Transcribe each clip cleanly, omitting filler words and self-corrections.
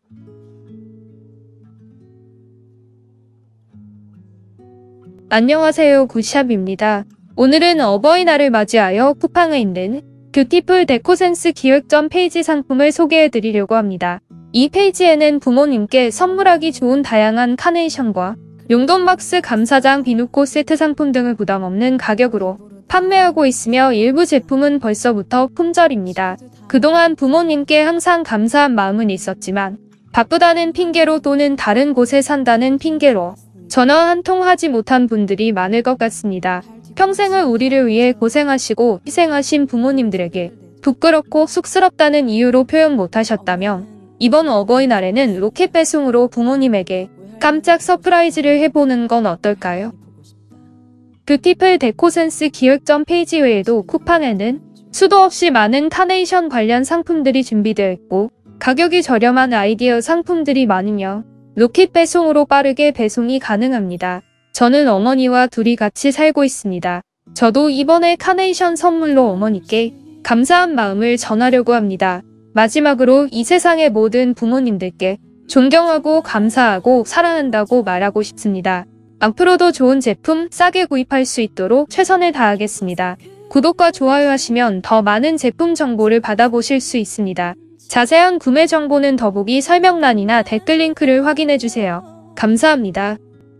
안녕하세요, 굿샵입니다. 오늘은 어버이날을 맞이하여 쿠팡에 있는 뷰티풀 데코센스 기획전 페이지 상품을 소개해드리려고 합니다. 이 페이지에는 부모님께 선물하기 좋은 다양한 카네이션과 용돈박스 감사장 비누꽃 세트 상품 등을 부담없는 가격으로 판매하고 있으며 일부 제품은 벌써부터 품절입니다. 그동안 부모님께 항상 감사한 마음은 있었지만 바쁘다는 핑계로 또는 다른 곳에 산다는 핑계로 전화 한 통 하지 못한 분들이 많을 것 같습니다. 평생을 우리를 위해 고생하시고 희생하신 부모님들에게 부끄럽고 쑥스럽다는 이유로 표현 못하셨다면 이번 어버이날에는 로켓 배송으로 부모님에게 깜짝 서프라이즈를 해보는 건 어떨까요? 뷰티풀 데코센스 기획전 페이지 외에도 쿠팡에는 수도 없이 많은 카네이션 관련 상품들이 준비되어 있고 가격이 저렴한 아이디어 상품들이 많으며 로켓 배송으로 빠르게 배송이 가능합니다. 저는 어머니와 둘이 같이 살고 있습니다. 저도 이번에 카네이션 선물로 어머니께 감사한 마음을 전하려고 합니다. 마지막으로 이 세상의 모든 부모님들께 존경하고 감사하고 사랑한다고 말하고 싶습니다. 앞으로도 좋은 제품 싸게 구입할 수 있도록 최선을 다하겠습니다. 구독과 좋아요 하시면 더 많은 제품 정보를 받아보실 수 있습니다. 자세한 구매 정보는 더보기 설명란이나 댓글 링크를 확인해주세요. 감사합니다.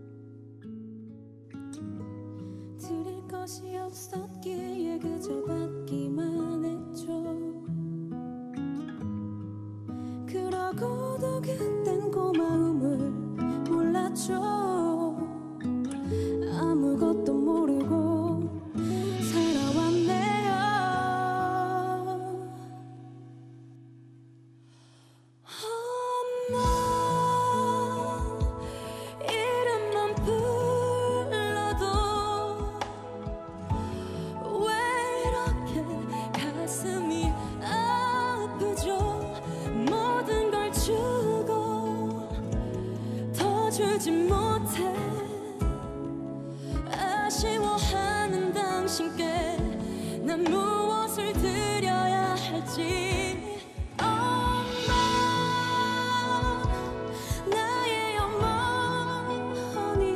그러고도 그땐 고마움을 몰랐죠. 아무것도 모르고 살아왔네요. 엄마 이름만 불러도 왜 이렇게 가슴이 아프죠. 모든 걸 주고 더 주지 못해 아쉬워하는 당신께 난 무엇을 드려야 할지. 엄마 나의 어머니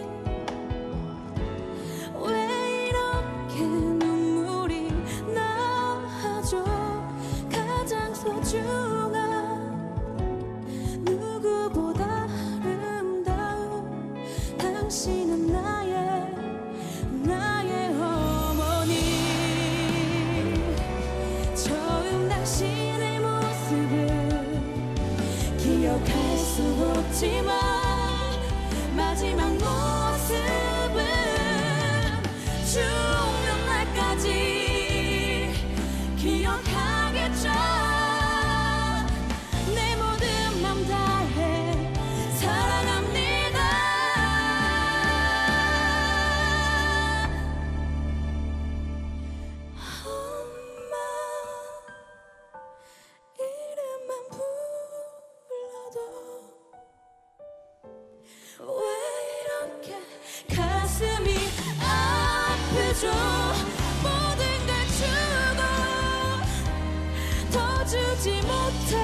왜 이렇게 눈물이 나죠. 가장 소중한 누구보다 아름다운 당신은 나의 어머니. 처음 당신의 모습을 기억할 수 없지만 마지막 모습은 죽는 날까지 기억하겠죠. 내 모든 맘 다해 사랑합니다. 엄마 이름만 불러도 왜 이렇게 가슴이 아프죠. 모든 걸 주고 더 주지 못해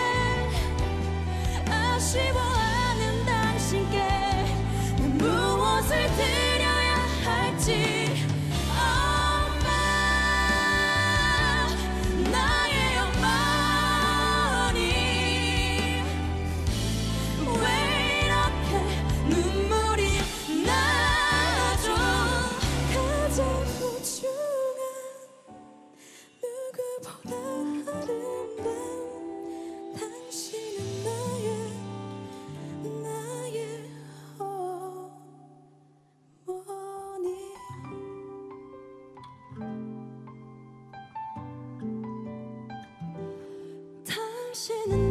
아쉬워하는 당신께 난 무엇을 드려야 할지. 엄마 나의 어머니 왜 이렇게 눈물이 나죠. 가장 소중한 누구보다 아름다운 당신은 나의 어머니. 당신은